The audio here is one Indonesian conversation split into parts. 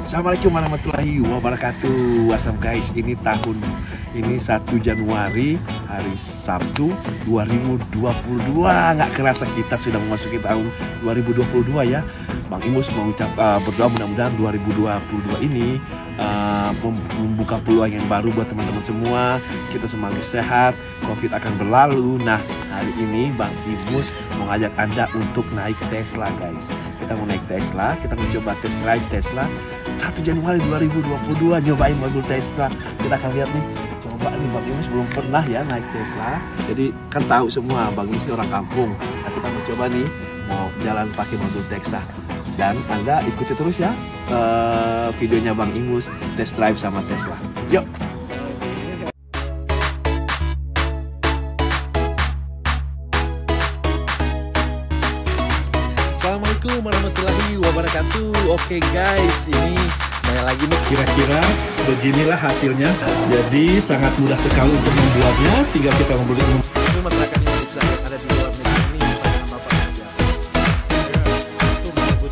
Assalamualaikum warahmatullahi wabarakatuh. What's up guys, ini 1 Januari hari Sabtu 2022. Nggak kerasa kita sudah memasuki tahun 2022 ya. Bang Imus mau berdoa mudah-mudahan 2022 ini membuka peluang yang baru buat teman-teman semua. Kita semakin sehat, Covid akan berlalu. Nah, hari ini Bang Imus mau ngajak Anda untuk naik Tesla guys. Kita mau naik Tesla, kita mencoba test drive Tesla 1 Januari 2022, nyobain mobil Tesla. Kita akan lihat nih, coba nih Bang Imus belum pernah ya naik Tesla. Jadi kan tahu semua Bang Imus ini orang kampung. Nah, kita mau coba nih, mau jalan pakai mobil Tesla. Dan Anda ikuti terus ya videonya Bang Imus test drive sama Tesla. Yuk. Assalamualaikum warahmatullahi wabarakatuh. Oke guys, ini saya lagi nih, kira-kira beginilah hasilnya. Jadi sangat mudah sekali untuk membuatnya. Tinggal kita membeli masyarakat Indonesia yang ada di luar negeri ini pada nama apa saja. Itu menyebut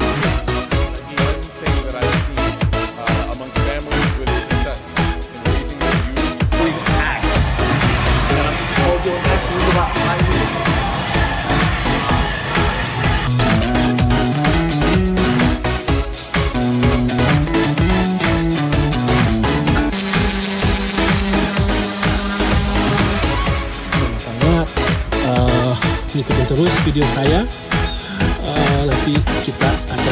ikutin terus video saya, nanti kita akan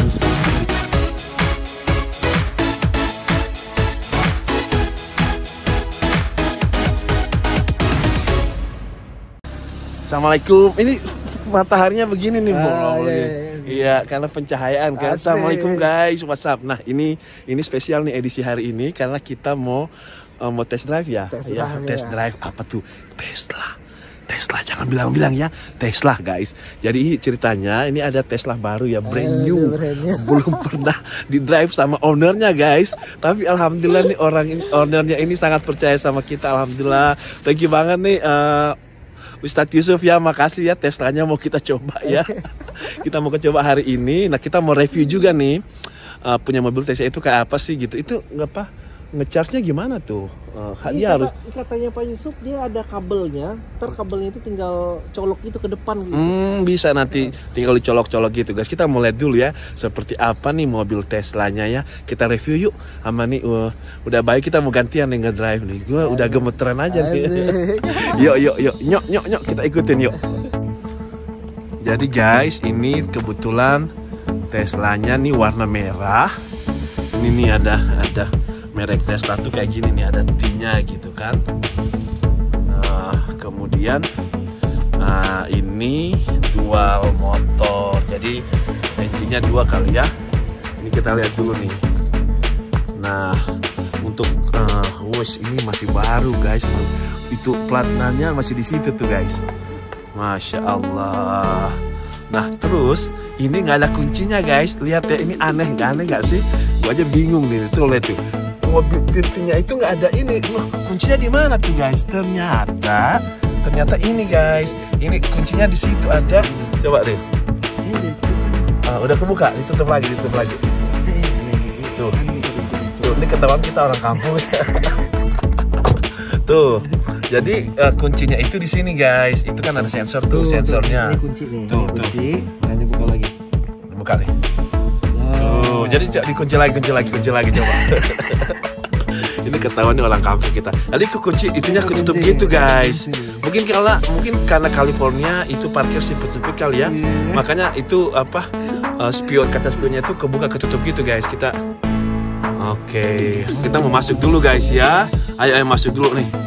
Assalamualaikum. Ini mataharinya begini nih Bu. Iya, karena pencahayaan kan. Assalamualaikum guys, what's up? Nah, ini spesial nih edisi hari ini karena kita mau test drive ya. Test drive apa tuh? Tesla, jangan bilang-bilang ya, Tesla guys. Jadi ceritanya ini ada Tesla baru ya, brand new. Belum pernah di drive sama ownernya guys. Tapi alhamdulillah nih ownernya ini sangat percaya sama kita, alhamdulillah. Thank you banget nih Ustadz Yusuf ya, makasih ya, Teslanya mau kita coba ya. Kita mau coba hari ini. Nah, kita mau review juga nih punya mobil Tesla itu kayak apa sih gitu. Itu ngecharge-nya gimana tuh? Dia harus katanya Pak Yusuf, dia ada kabelnya. Kabelnya itu tinggal colok itu ke depan gitu. Bisa nanti tinggal dicolok-colok gitu guys. Kita mau lihat dulu ya seperti apa nih mobil Teslanya ya. Kita review yuk. Sama nih udah baik, kita mau gantian nih ngedrive nih. Gue udah gemeteran aja nih. Yuk nyok kita ikutin yuk. Jadi guys, ini kebetulan Teslanya nih warna merah. Ini nih ada merek Tesla tuh kayak gini nih, ada T-nya gitu kan. Nah, kemudian ini dual motor, jadi engine-nya 2 kali ya. Ini kita lihat dulu nih. Nah, untuk ini masih baru guys. Itu platnya masih di situ tuh guys. Masya Allah. Nah, terus ini nggak ada kuncinya guys. Lihat ya, ini aneh nggak sih? Gua aja bingung nih. Tuh lihat tuh. Mobil pintunya itu nggak ada ini. Kuncinya di mana tuh guys? Ternyata ini guys. Ini kuncinya di situ ada. Coba deh. Udah kebuka, ditutup lagi. Tuh, ini ketahuan kita orang kampung. Tuh. Jadi kuncinya itu di sini guys. Itu kan ada sensor tuh, sensornya. Ini kunci nih. Tuh. Nanti buka lagi. Buka nih. Tuh, jadi dikunci lagi coba. Ini ketahuan nih orang kampung kita. Tadi kunci itunya ketutup gitu guys. Mungkin karena California itu parkir sempit kali ya. Makanya itu spion, kaca spionnya itu kebuka ketutup gitu guys. Kita mau masuk dulu guys ya. Ayo masuk dulu nih.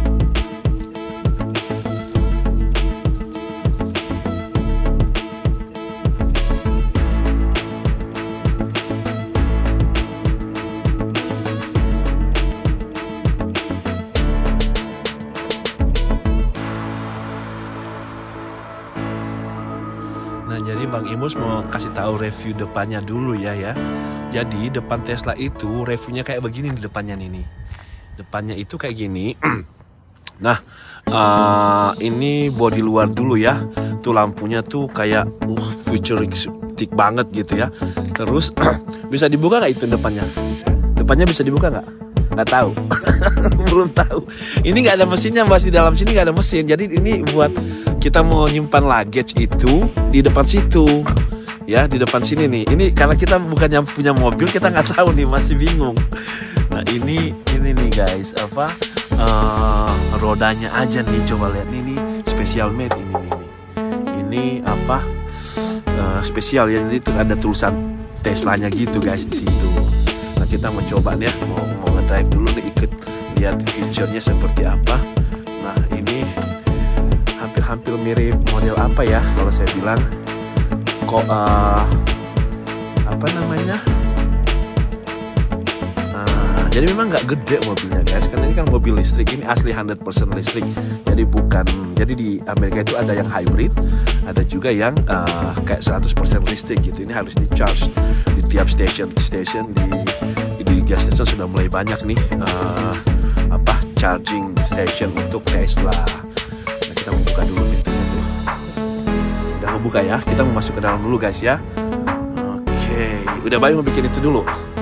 Nah, jadi Bang Imus mau kasih tahu review depannya dulu ya. Jadi depan Tesla itu reviewnya kayak begini di depannya nih. Depannya itu kayak gini. Nah, ini bodi luar dulu ya. Tuh lampunya tuh kayak futuristik estetik banget gitu ya. Terus bisa dibuka nggak itu depannya? Depannya bisa dibuka nggak? Nggak tahu. Belum tahu. Ini nggak ada mesinnya, Mas. Di dalam sini nggak ada mesin. Jadi ini buat kita mau nyimpan luggage itu di depan situ. Ya, di depan sini nih. Ini karena kita bukan yang punya mobil, kita nggak tahu nih, masih bingung. Nah, ini nih guys, apa rodanya aja nih, coba lihat nih, special made ini nih. Ini apa? Spesial ya, jadi ada tulisan Teslanya gitu guys di situ. Nah, kita mau coba nih ya, mau nge-drive dulu nih, ikut lihat feature-nya seperti apa. Nah, ini hampir mirip model apa ya kalau saya bilang, kok apa namanya? Jadi memang nggak gede mobilnya guys, karena ini kan mobil listrik, ini asli 100% listrik. Jadi di Amerika itu ada yang hybrid, ada juga yang kayak 100% listrik gitu. Ini harus di charge di tiap station di gas station sudah mulai banyak nih charging station untuk Tesla. Nah, kita membuka dulu pintunya tuh. Udah membuka ya, kita mau masuk ke dalam dulu guys ya. Oke, udah baik mau bikin itu dulu.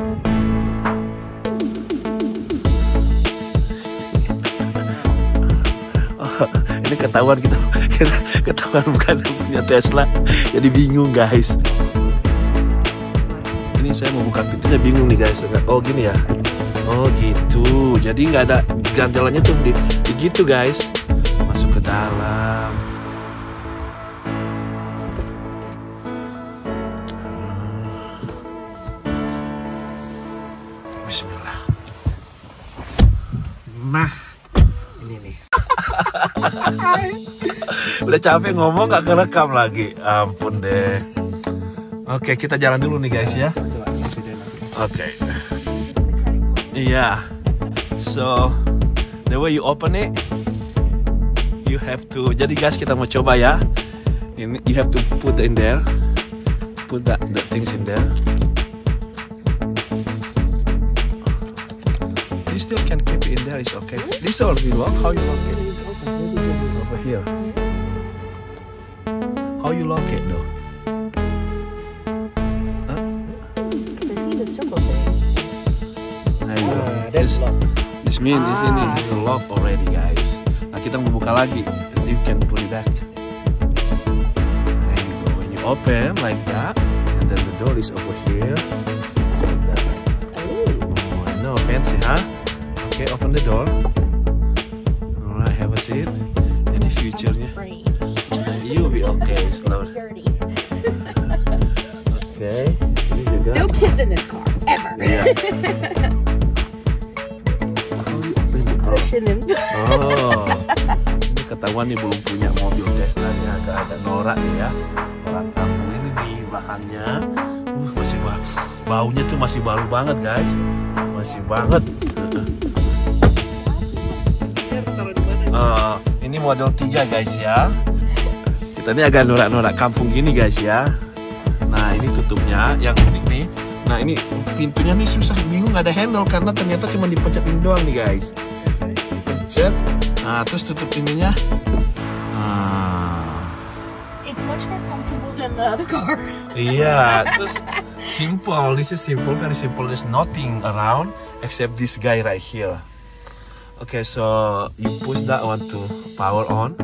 Ini ketahuan kita ketahuan bukan punya Tesla, jadi bingung guys. Ini saya mau buka pintunya bingung nih guys. Oh gini ya, oh gitu. Jadi nggak ada ganjalannya tuh di gitu guys. Masuk ke dalam. Bismillah. Nah, ini nih. Udah capek ngomong gak kerekam lagi. Ampun deh. Oke, kita jalan dulu nih guys ya. Oke. Iya. So the way you open it, you have to. Jadi guys, kita mau coba ya. Ini you have to put in there. Put the things in there. You still can keep it in there. It's okay. This already lock. How you lock it? Over here. How you lock it though? Huh? I see the circle thing. There you go. That's lock. This means this ini is lock already guys. Nah, kita mau buka lagi. You can put it back. There you go. When you open like that, and then the door is over here. Like that. Oh, no fancy, huh? Okay, open the door. Alright, have a seat. In the future-nya. You'll be okay, slow. Dirty. Okay, ini juga. No kids in this car ever. Yeah. Pushing him. Oh, ini ketahuan nih belum punya mobil Tesla nya, agak norak nih ya. Orang kampung ini di belakangnya, masih baunya tuh masih baru banget guys, masih banget. Ini model 3 guys ya. Kita ini agak norak-norak kampung gini guys ya. Nah ini tutupnya yang unik nih. Nah ini pintunya nih susah, bingung, nggak ada handle karena ternyata cuma dipencetin doang nih guys. Pencet, nah terus tutup ininya. It's much more comfortable than the other car. Iya, terus simple. This is simple, very simple. There's nothing around except this guy right here. Okay, so you push that one to power on.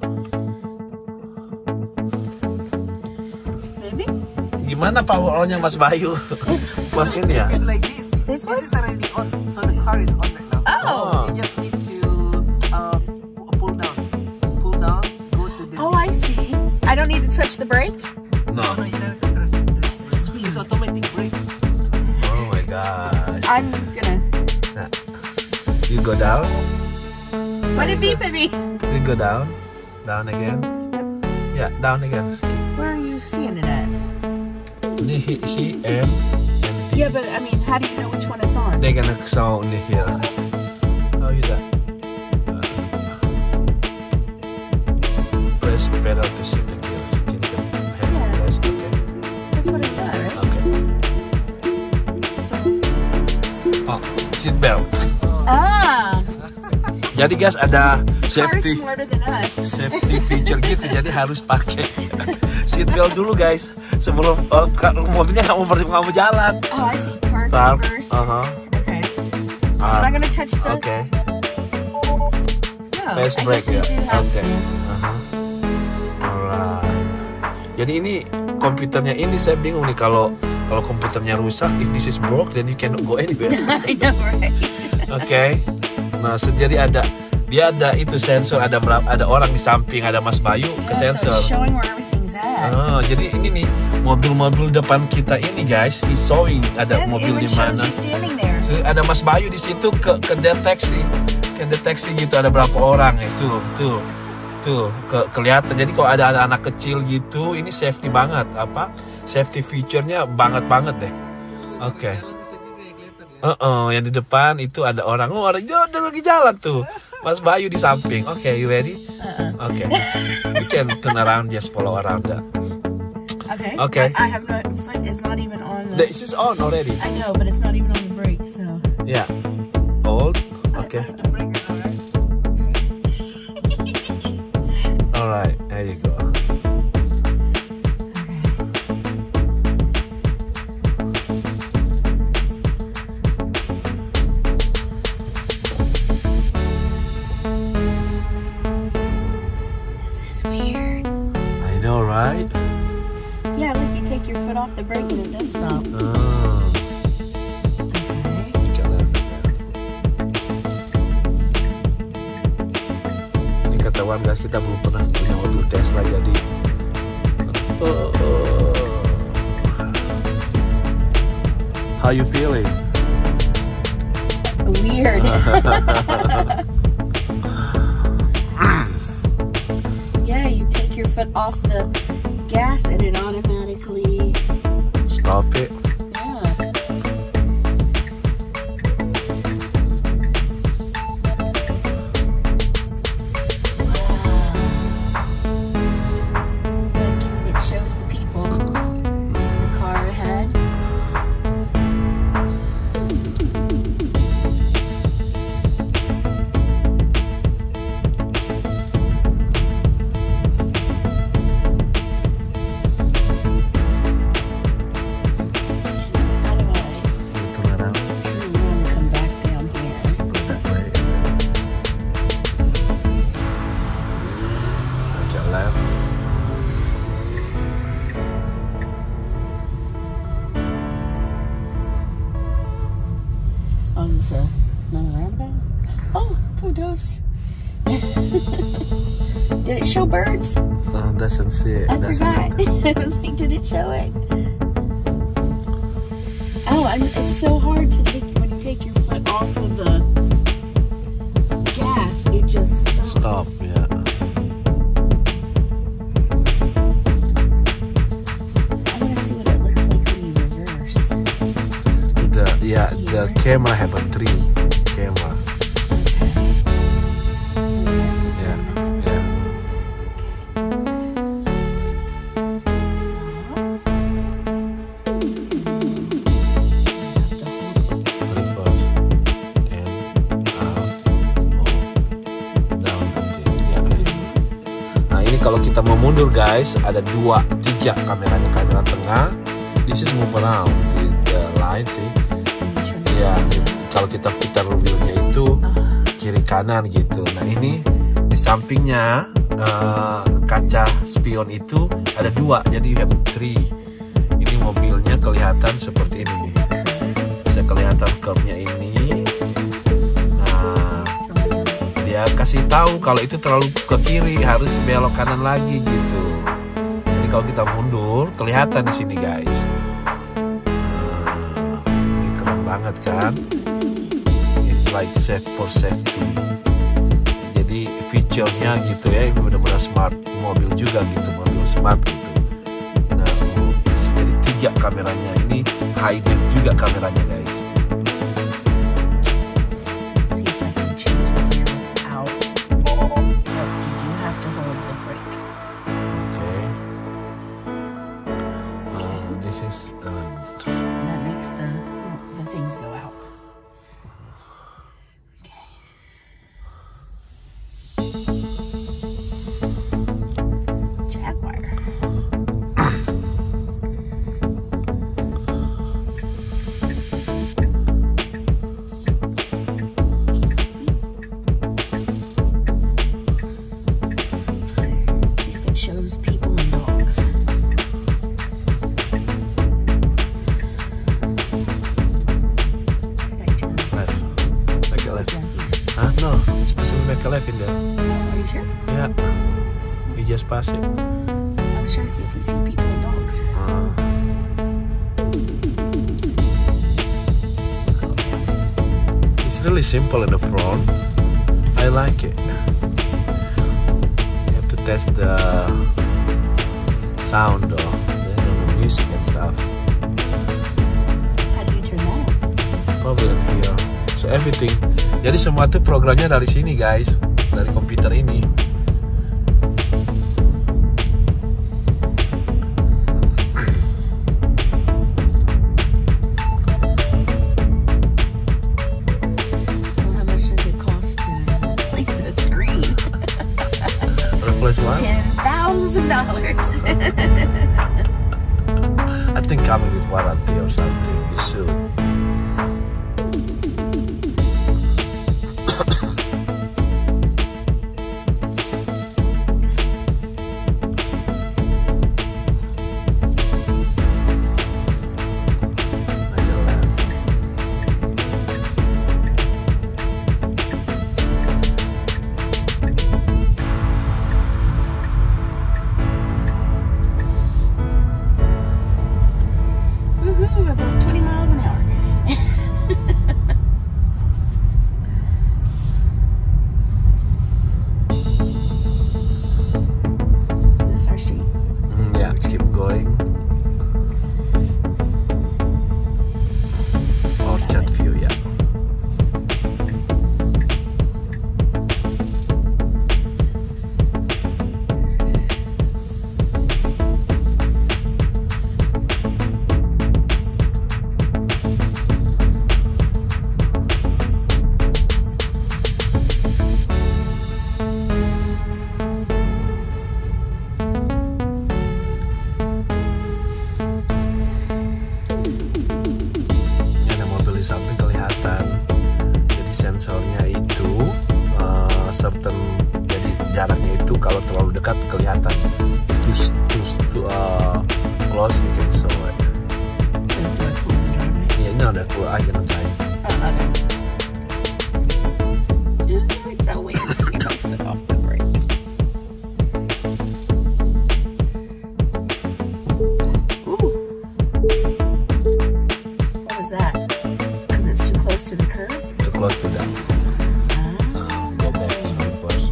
Maybe. Gimana power onnya Mas Bayu? Pas ini ya? Like this. This one? This is already on, so the car is on right now. Oh. You just need to pull down, go to the. Oh, I see. I don't need to touch the brake. No. No, you don't have to trust it. It's automatic brake. Oh my gosh. I'm gonna. You go down. What did beep at me? You go down. Down again. Yeah, down again. Where are you seeing it at? Ini C, M, and D. Yeah, but I mean, how do you know which one it's on? They're gonna sound in here. How you that? Press pedal to shift the gears. Can you have Yeah. press? Okay. That's what it does, right? Okay. So, Oh, seat belt. Jadi guys ada the car is safety smarter than us. feature gitu, jadi harus pakai seatbelt dulu guys sebelum mobilnya nggak mau jalan. Oh, I see. Park Park. reverse. Uh-huh. Okay. I'm not gonna touch the. Oke. No, Fast I brake guess you ya. do have Oke. to. Alright. Jadi ini komputernya ini saya bingung nih kalau komputernya rusak, if this is broke then you cannot go anywhere. I know, right? Oke. Nah, jadi dia ada itu sensor, ada orang di samping, ada Mas Bayu ke Yeah, so sensor. it's showing where everything's at. Jadi ini nih mobil-mobil depan kita ini guys, is showing ada And mobil it di shows mana. you standing there. So, ada Mas Bayu di situ ke deteksi gitu ada berapa orang ya. Tuh kelihatan. Jadi kalau ada anak kecil gitu, ini safety banget safety feature-nya banget deh. Oke. Yang di depan itu ada orang. Oh, ada lagi jalan tuh. Mas Bayu di samping. Oke, you ready? Oke. You can turn around, just follow around that. Okay. Okay. I have no foot is not even on the. This is on already. I know, but it's not even on the brake. So. Yeah. Hold. Okay. The brake is on. Alright, there you go. This is weird. I know, right? Yeah, look, you take your foot off the brake and it does stop. Oh. Okay. Ini ketahuan guys, kita belum pernah punya mobil Tesla jadi. How you feeling? Weird. Yeah, you take your foot off the gas and it automatically. Stop it. Yeah. Look, it shows the people. The car ahead. How do I Turn around. turn around and come back down here? Put that way. Agak left. Oh, is this another roundabout? Oh, go doves. Did it show birds? Doesn't see it. I forgot. I was like, did it show it? Oh, it's so hard to take when you take your foot off of the gas. It just Stop, stops. yeah. I want to see what it looks like when you reverse. The camera have a 3 camera. Yeah. Reverse and down. Nah, ini kalau kita mau mundur guys, ada 2, 3 kameranya. Kamera tengah, this is move around the line sih. Ya, kalau kita putar wheelnya itu kiri kanan gitu. Nah, ini di sampingnya kaca spion itu ada 2, jadi you have 3. Ini mobilnya kelihatan seperti ini nih. Bisa kelihatan curve-nya ini. Nah, dia kasih tahu kalau itu terlalu ke kiri, harus belok kanan lagi gitu. Jadi kalau kita mundur kelihatan di sini guys. Ini keren banget kan? It's like safe for safety. Jadi feature-nya gitu ya, ini benar-benar smart mobil juga gitu, mobil smart gitu. Nah, jadi 3 kameranya, ini high def juga kameranya guys. See if I can change the gear without. No, you do have to hold the brake. Okay. This is And that makes the things go out. Okay. Jaguar. make a left in there. Are you sure? Yeah. We just pass it. I was trying to see if we see people and dogs. It's really simple in the front. I like it. You have to test the sound though, the music and stuff. How do you turn that on? Probably in here. So everything. Jadi semua tuh programnya dari sini guys, dari komputer ini. So how much does it cost to replace the screen? Replace what? $10,000. I think coming with warranty or something. You should. About 20 miles an hour. Is this our street? Yeah, keep going. Orchard view, yeah. Samping kelihatan, jadi sensornya itu certain, jadi jaraknya itu kalau terlalu dekat kelihatan. If too close you can show it. Yeah, no, that's cool. I cannot try. It's so weird taking my foot off the brake. Ooh. What was that? Because it's too close to the curb? Too close to that. Go back to reverse.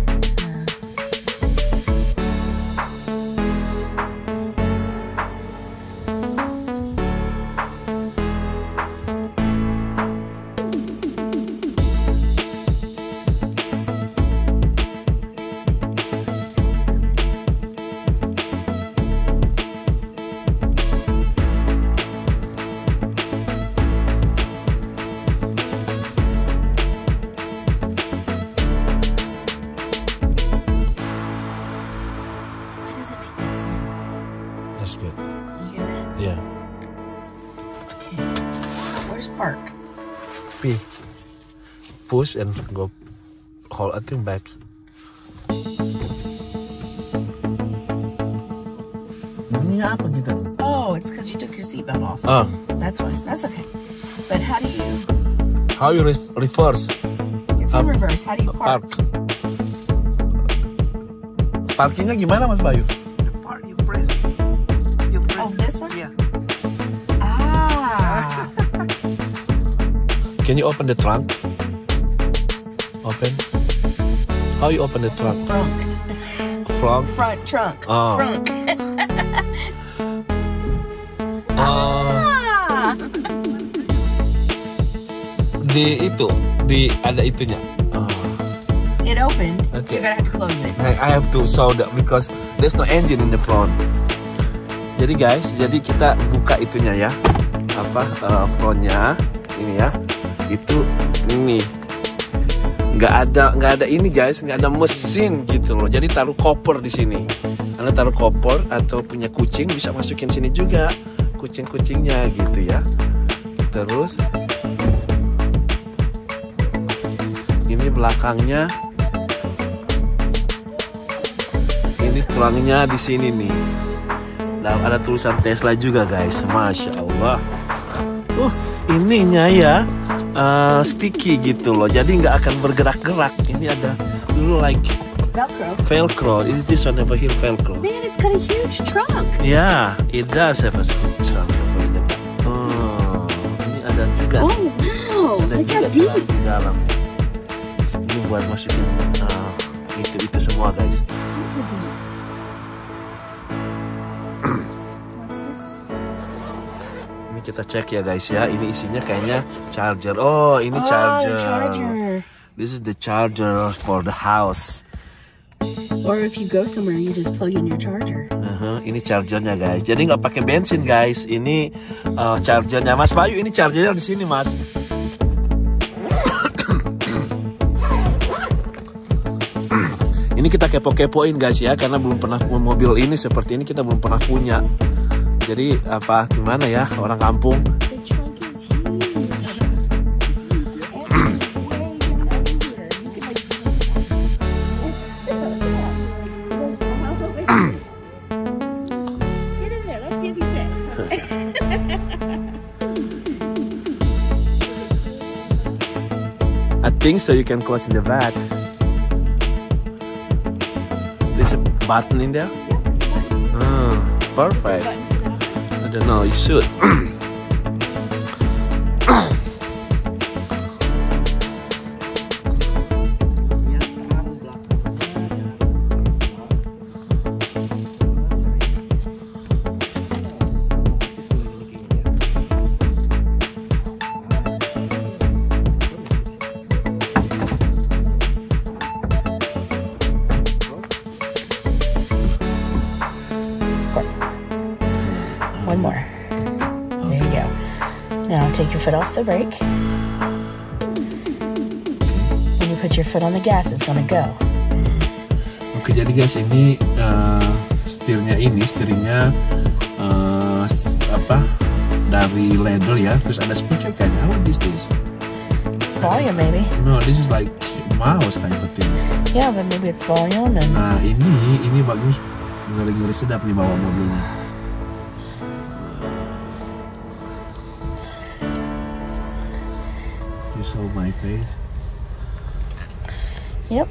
Why does it make that sound? That's good. You hear that? Yeah. Okay. Where's park? P. Push and go. Hold. I think back. Bunyinya apa gitu? Oh, it's because you took your seatbelt off. Ah, That's why. That's okay. But how do you... how you reverse? It's in reverse. How do you park? Park. Parkingnya gimana Mas Bayu? The part you press. You press. Oh, this one? Yeah. Ah. Can you open the trunk? Open. How you open the trunk? Front. Front. Front trunk. Oh. Front. Ah, di itu, di ada itunya. It opened. Okay. You're gonna have to close it. I have to show that because there's no engine in the front. Jadi guys, jadi kita buka itunya ya, apa frontnya ini ya, itu ini nggak ada ini guys, nggak ada mesin gitu loh. Jadi taruh koper di sini. Anda taruh koper atau punya kucing bisa masukin sini juga kucing-kucingnya gitu ya. Terus ini belakangnya, ini tulangnya di sini nih. Dan ada tulisan Tesla juga guys, masya Allah. Ininya ya sticky gitu loh, jadi nggak akan bergerak-gerak. Ini ada like Velcro. Velcro. Is this one over here Velcro? Man, it's got a huge trunk. Yeah, it does have a trunk over in the back. Oh, ini ada juga. Oh, wow. Ada Look how juga deep. di dalam. Ini buat masukin itu semua guys. Super deep. What's this? Ini kita cek ya guys ya. Ini isinya kayaknya charger. Oh, ini charger. The charger. This is the charger for the house. Or if you go somewhere, you just plug in your charger. Ini chargernya guys. Jadi nggak pakai bensin guys. Ini chargernya Mas Bayu. Ini chargernya di sini Mas. Ini kita kepo-kepoin guys ya, karena belum pernah mobil ini seperti ini, kita belum pernah punya. Jadi apa gimana ya orang kampung? The trunk is huge. Get in there. Let's see if you fit. I think so you can close in the back. There's a button in there? Perfect. I don't know, you should. One more. There you go. Now take your foot off the brake. When you put your foot on the gas, it's gonna go. Oke, jadi guys ini setirnya apa dari leather ya, terus ada speaker kayaknya. What is this? Volume, maybe. No, this is like mouse type of thing. Yeah, but maybe it's volume and Nah ini bagus, ngeri sedap nih bawa mobilnya. You saw my face. yep.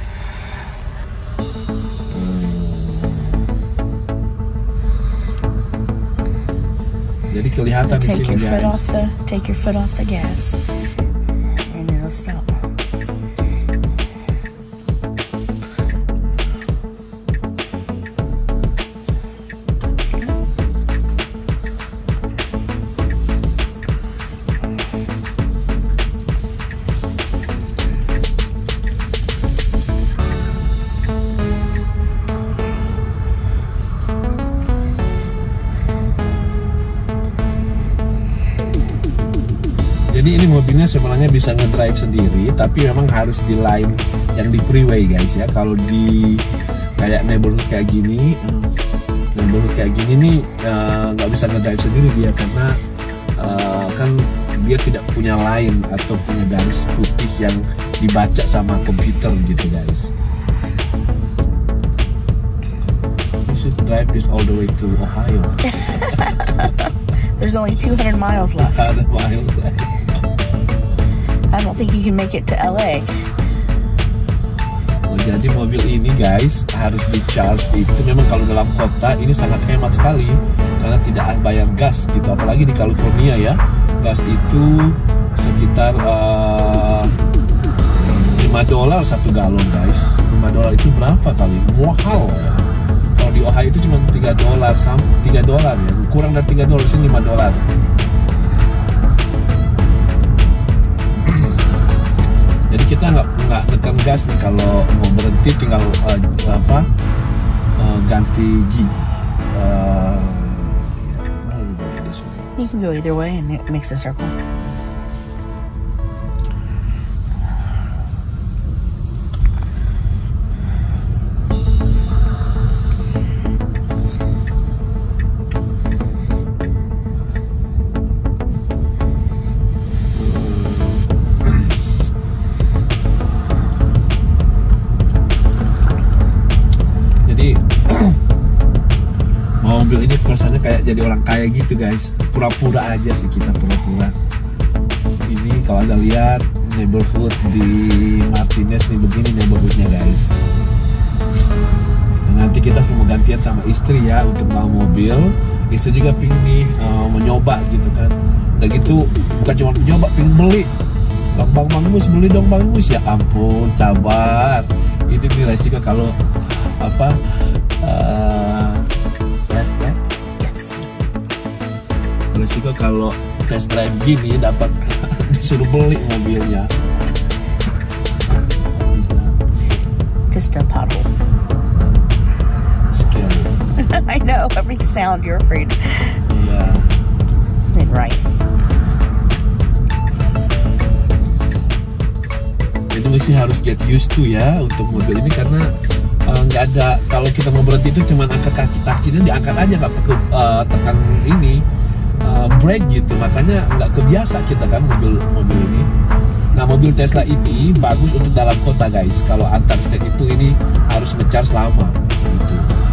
Jadi kelihatan di Take sini your foot guys. take your foot off the gas, and it'll stop. Jadi ini mobilnya sebenarnya bisa ngedrive sendiri, tapi memang harus di line yang di freeway guys ya. Kalau di kayak neighborhood kayak gini nih nggak bisa ngedrive sendiri dia, karena kan dia tidak punya line atau punya garis putih yang dibaca sama komputer gitu guys. You should drive this all the way to Ohio. There's only 200 miles left. Ada mile left. I don't think you can make it to LA. Jadi mobil ini guys harus di charge itu memang kalau dalam kota ini sangat hemat sekali karena tidak bayar gas gitu, apalagi di California ya, gas itu sekitar $5 1 galon guys. $5 itu berapa kali? Mahal ya. Kalau di Ohio itu cuma $3 ya, kurang dari $3 sini $5. Jadi kita nggak tekan gas nih, kalau mau berhenti tinggal ganti gigi. You can go either way, and it makes a circle. Mobil ini kesannya kayak jadi orang kaya gitu guys, pura-pura aja sih kita, pura-pura. Ini kalau Anda lihat neighborhood di Martinez nih, begini neighborhoodnya guys. Dan nanti kita mau gantian sama istri ya untuk bawa mobil. Istri juga pingin nih mencoba gitu kan. Udah gitu bukan cuma mencoba, pingin beli. Bang Mus beli dong Bang Mus. Ya ampun, sabar. Itu nih resiko kalau apa resiko kalau test drive gini dapat disuruh beli mobilnya. Just a pothole. Scary. I know, every sound you're afraid. Iya. Then right. Itu mesti harus get used to ya untuk mobil ini, karena nggak ada, kalau kita mau berhenti itu cuma angkat kakinya diangkat aja, nggak perlu tekan ini brake gitu, makanya nggak kebiasa kita kan mobil ini. Nah, mobil Tesla ini bagus untuk dalam kota guys. Kalau antar state itu ini harus nge-charge lama gitu.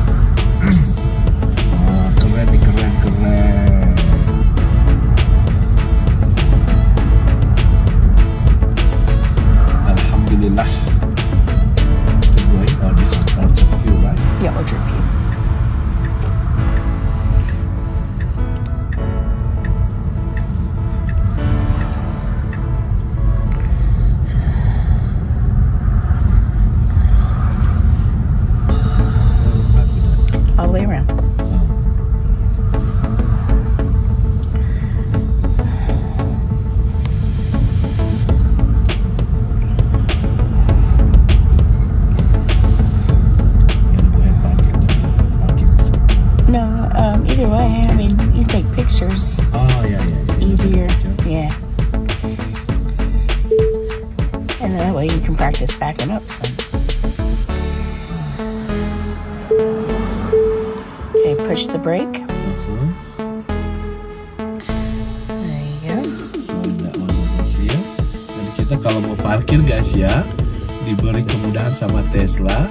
Keren nih, keren. Alhamdulillah. Oh, this is Orchard View, right? Yeah, Orchard View. All the way around. No, either way, I mean, you take pictures. Oh, yeah. Easier, yeah. And that way you can practice backing up some. Okay, push the brake. There you go. Jadi kita kalau mau parkir guys ya, diberi kemudahan sama Tesla.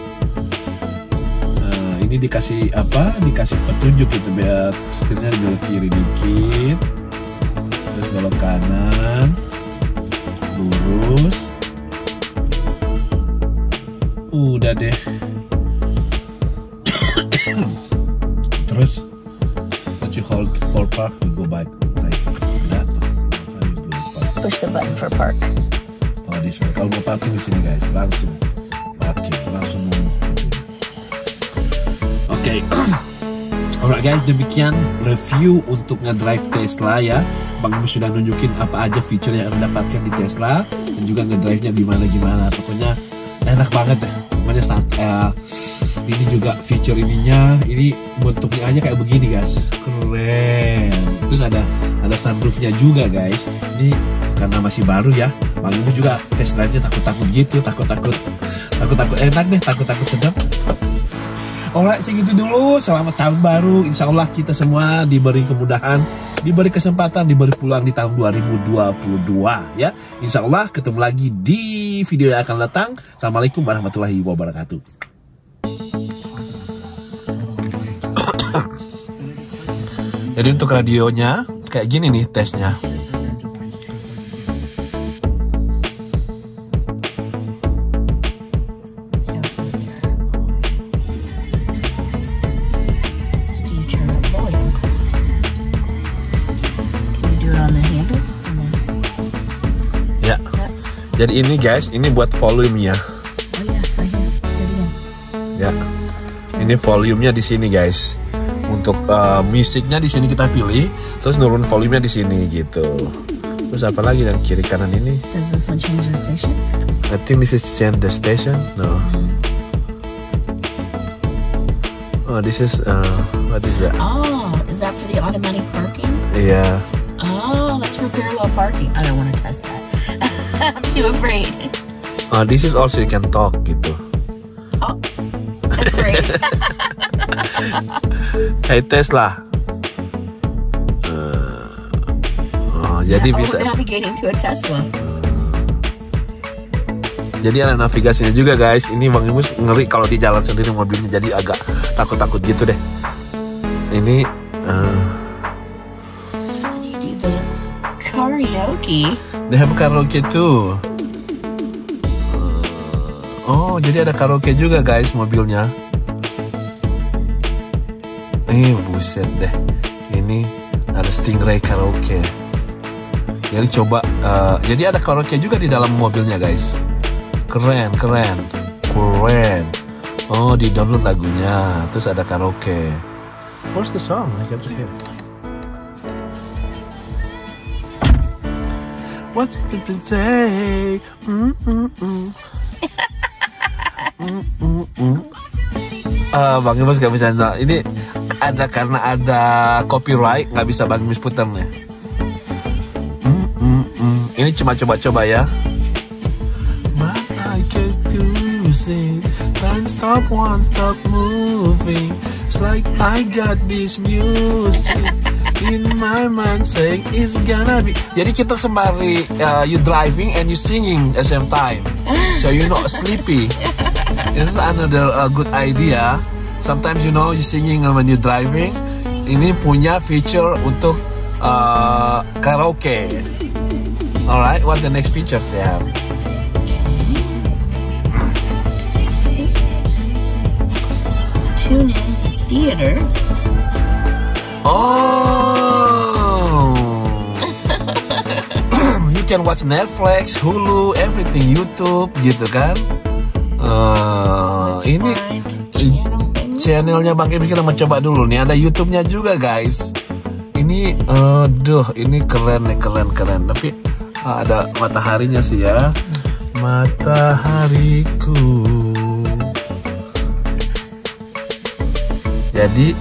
Ini dikasih petunjuk gitu, biar setirnya belok kiri dikit, terus belok kanan, lurus, udah deh. Terus once you hold for park, you go back like that. Push the button for park. Oh, di sini. Kalau mau parkir di sini guys, langsung parkir, langsung nunggu. Oke. Alright guys, demikian review untuk ngedrive Tesla ya. Bang Mus sudah nunjukin apa aja fitur yang Anda dapatkan di Tesla, dan juga ngedrive-nya gimana. Pokoknya enak banget deh. Pokoknya ini juga fitur ininya, ini bentuknya aja kayak begini guys, keren. Terus ada sunroofnya juga guys. Ini karena masih baru ya, Bang Mus juga test drive-nya takut gitu, takut enak deh, takut sedap. Alright, segitu dulu. Selamat tahun baru. Insya Allah kita semua diberi kemudahan, diberi kesempatan, diberi pulang di tahun 2022 ya. Insya Allah ketemu lagi di video yang akan datang. Assalamualaikum warahmatullahi wabarakatuh. Jadi untuk radionya kayak gini nih tesnya. Jadi ini guys, ini buat volumenya. Oh ya, Ya, ini volumenya di sini guys. Untuk musiknya di sini kita pilih, terus nurun volumenya di sini gitu. Terus apa lagi dan kiri kanan ini? Does this one change the stations? I think this is change the station. No. Oh, this is what is that? Oh, is that for the automatic parking? Yeah. Oh, that's for parallel parking. I don't want to test that. I'm too afraid. This is also you can talk gitu. Oh, I'm afraid. Hey Tesla. Jadi bisa. Navigating to a Tesla. Jadi ada navigasinya juga guys. Ini Bang Mus ngeri kalau di jalan sendiri mobilnya, jadi agak takut gitu deh. Ini You do the car karaoke. They have karaoke too. Oh, jadi ada karaoke juga guys mobilnya. Buset deh. Ini ada Stingray karaoke. Jadi coba, jadi ada karaoke juga di dalam mobilnya guys. Keren. Oh, di download lagunya, terus ada karaoke. Where's the song? I got to hear. What's it to take? Bang Imus gak bisa. Ini ada karena ada copyright, nggak bisa Bang Imus putarnya. Ini cuma coba-coba ya. But I get to sing, can't stop, won't stop moving. It's like I got this music in my mind saying it's gonna be. Jadi kita sembari you driving and you singing at the same time, so you're not sleepy. This is another good idea. Sometimes you singing when you're driving. Ini punya feature untuk karaoke. Alright, what the next features they have? Tune in theater. Oh, you can watch Netflix, Hulu, everything, YouTube, gitu kan? Ini channelnya Bang Imus kita mau coba dulu nih. Ada YouTube-nya juga guys. Ini, ini keren nih, keren. Tapi ada mataharinya sih ya. Matahariku. Jadi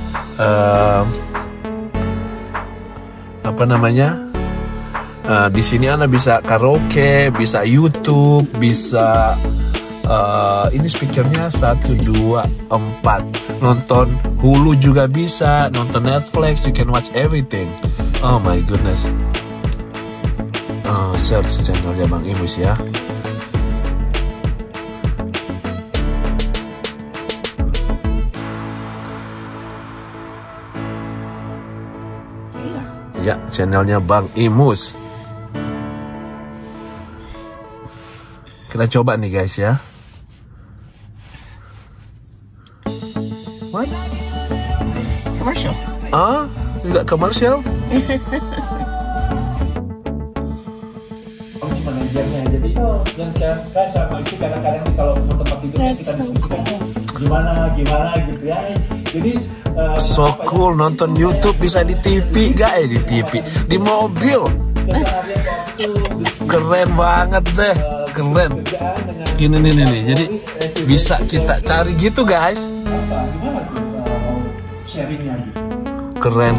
apa namanya? Di sini Anda bisa karaoke, bisa YouTube, bisa ini speakernya 1, 2, 4. Nonton Hulu juga bisa, nonton Netflix, you can watch everything. Oh my goodness. Search channelnya Bang Imus ya. Ya, channelnya Bang Imus. Kita coba nih guys ya. What? Commercial. Enggak komersial? Oh, manajernya. Jadi yang saya sama istri kadang-kadang kalau tempat tidurnya kita diskusikan gimana gitu ya. Jadi so cool nonton YouTube bisa di TV, di TV, di mobil. Keren banget deh, keren. Gini nih, jadi bisa kita cari gitu guys. gimana sih sharingnya gitu? Keren.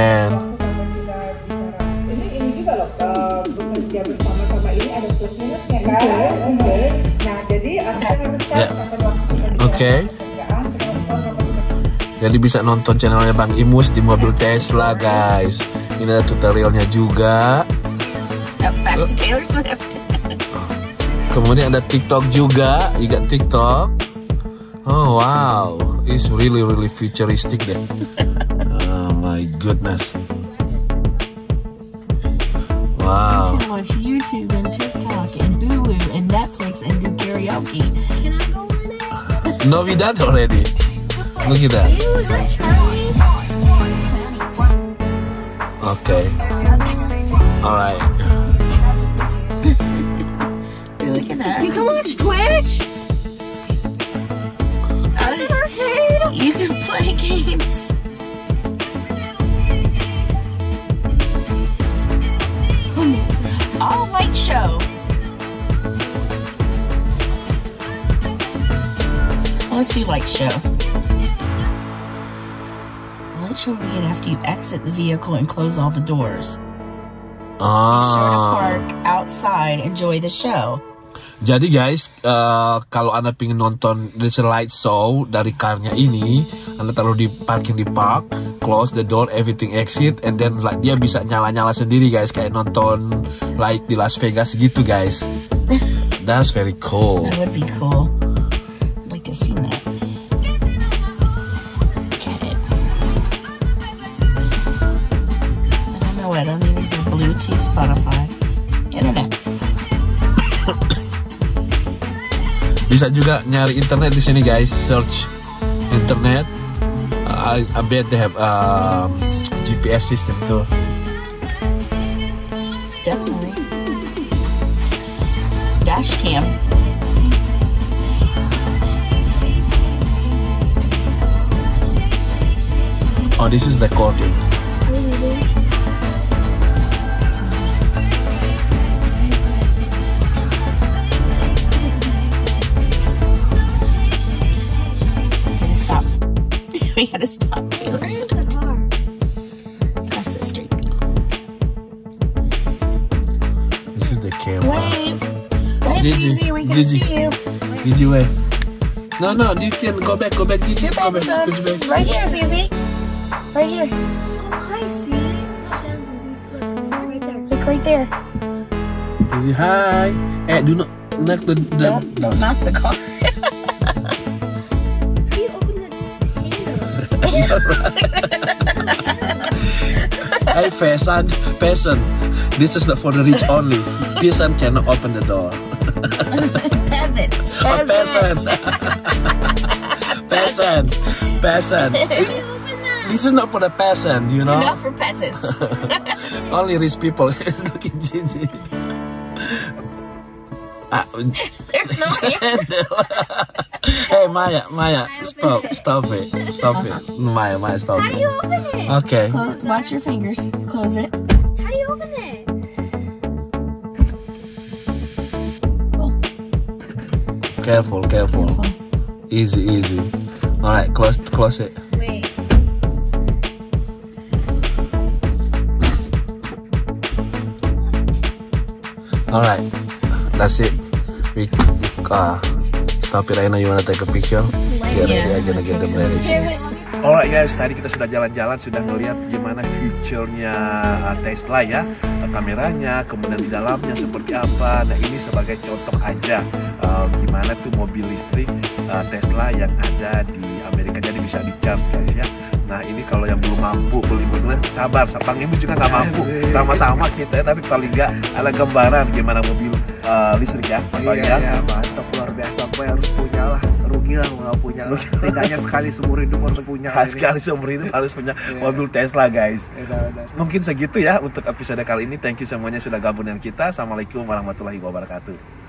Ini juga loh, bekerja bersama-sama ini ada plus minusnya kan. Nah jadi kita harus cari kapan waktu pekerjaan. Jadi bisa nonton channelnya Bang Imus di mobil Tesla guys. Ini ada tutorialnya juga. Back to Taylor Swift. Kemudian ada TikTok juga. You got TikTok. Oh wow, it's really futuristic deh. Oh my goodness. Wow. You can watch YouTube and TikTok and Hulu and Netflix and do karaoke. Can I go in it? No, we done already. Look at that. Was that Charlie? Okay. All right. Look at that. You can watch Twitch? Arcade? You can play games. All light show. Let's do light show. Light show will begin after you exit the vehicle and close all the doors. Be sure to park outside. Enjoy the show. Jadi guys, kalau Anda pengen nonton The Light Show dari karnya ini, Anda taruh di parking di park, close the door, everything exit, and then dia bisa nyala-nyala sendiri guys, kayak nonton like di Las Vegas gitu guys. That's very cool. That would be cool. I'd like to see that. Get it. I don't know. I don't think these are Bluetooth Spotify. Bisa juga nyari internet di sini guys, search internet. I bet they have GPS system too. Definitely. Dash cam. Oh, this is the accordion. Stop. We gotta stop, Taylor. Where's the car? Across the street. This is the camera. Wave. Wave, Gigi, Zizi. We can Gigi. see you. Gigi, wave. No, you can go back, Gigi. Your Go back, back, Gigi, back. Right here, Zizi. Right here. Oh, I see. Look, right there. Look right there. Gigi, hi. Do not knock the. Don't knock the car. How do you open the handle? Hey, peasant. This is not for the rich only. Peasant cannot open the door. Peasant. Oh, peasant. Peasant. How do you open that? This is not for the peasant, you know. Not for peasants. Only rich people. Look at Gigi. There's no handle. Hey, Maya, stop it. Maya, stop How do you it. open it? Okay. Watch your fingers. Close it. How do you open it? Careful. Easy. All right, close it. Wait. All right, that's it. We stop it right now. You wanna take a picture? Get ready. I'm gonna get them ready. Alright guys, tadi kita sudah jalan-jalan, sudah ngeliat gimana future-nya Tesla ya, kameranya, kemudian di dalamnya seperti apa. Nah ini sebagai contoh aja gimana tuh mobil listrik Tesla yang ada di Amerika, jadi bisa di-charge guys ya. Nah ini kalau yang belum mampu beli mobilnya, sabar, Bang Ibu juga nggak mampu, sama-sama kita ya, tapi paling nggak ada gambaran gimana mobil listrik ya. Iya, mantap, luar biasa. Gue harus punya lah, rugi lah nggak punya. Setidaknya sekali seumur hidup harus punya. Sekali seumur hidup harus punya mobil Tesla guys. Mungkin segitu ya untuk episode kali ini. Thank you semuanya sudah gabung dengan kita. Assalamualaikum warahmatullahi wabarakatuh.